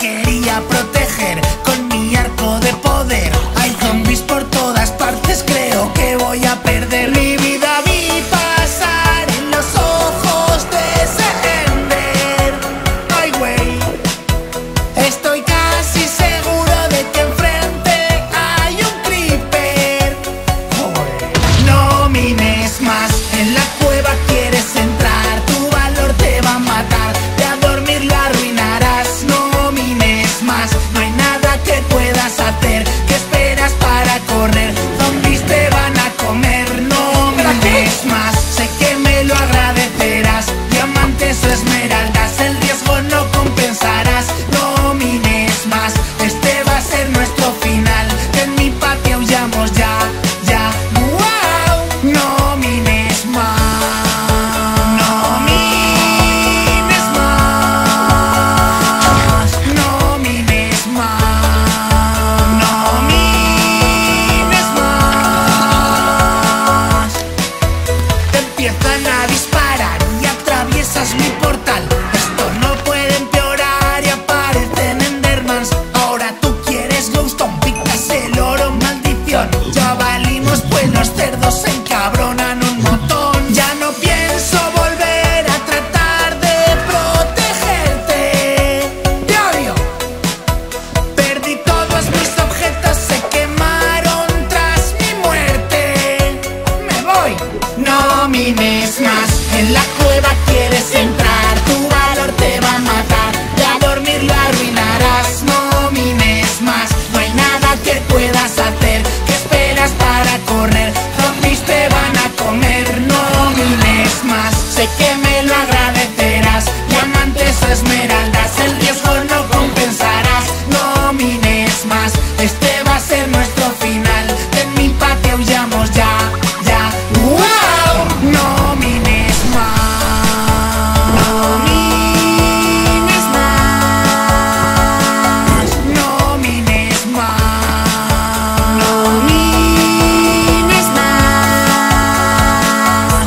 quería proteger con mi arco de poder. Hay zombies por todas partes, creo que voy a perder. Mi vida vi pasar en los ojos de ese Ender. Ay, güey, estoy casi seguro de que enfrente hay un creeper. No mires más, en la cueva quieres entrar, tu valor te va a matar, de a dormir lo arruinarás. No mires más, no hay nada que puedas hacer, ¿qué esperas para correr? Zombies te van a comer. No mires más, sé que me lo agradecerás, diamantes o esmeraldas, el riesgo no compensarás. No mires más, este va a ser nuestro final, que en mi patio huyamos ya, ya. ¡Wow! No mires más. No mires más. No mires más. No mires más. Te empiezan a disparar y atraviesas mi portal. Esto no puede empeorar y aparecen Endermans. Ahora tú quieres glowstone, picas el oro, maldición. Ya valimos pues los cerdos se encabronan un montón. Ya no pienso volver a tratar de protegerte. Te odio. Perdí todos mis objetos, se quemaron tras mi muerte. Me voy. No mires más, en la cueva quieres entrar, tu valor te va a matar, de a dormir lo arruinarás. No mires más, no hay nada que puedas hacer, ¿qué esperas para correr? Zombies te van a comer. No mires más, sé que me lo agradecerás, diamantes o esmeraldas, el riesgo no compensarás. No mires más, este va a ser nuestro final, que en mi patio huyamos ya, ya. ¡Wow! No mires más. No mires más. No mires más. No mires más.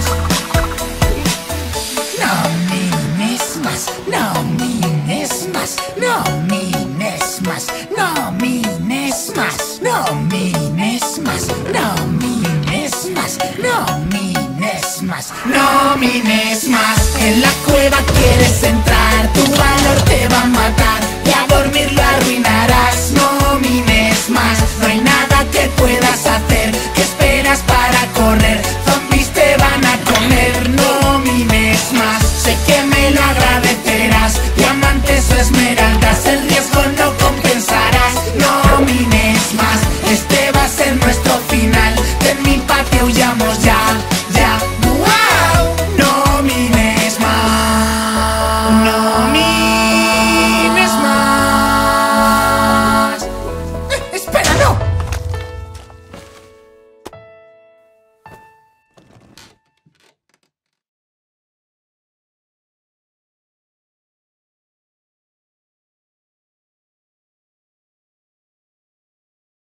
No mires más. No mires más. No mires más. No mires más. No mires más. No mires más. No mires más. No mires más. En la cueva quieres entrar, tu valor te va a matar, y a dormir lo arruinarás. No mires más, no hay nada que puedas hacer, ¿qué esperas para correr? Zombies te van a comer. No mires más, sé que me lo agradecerás,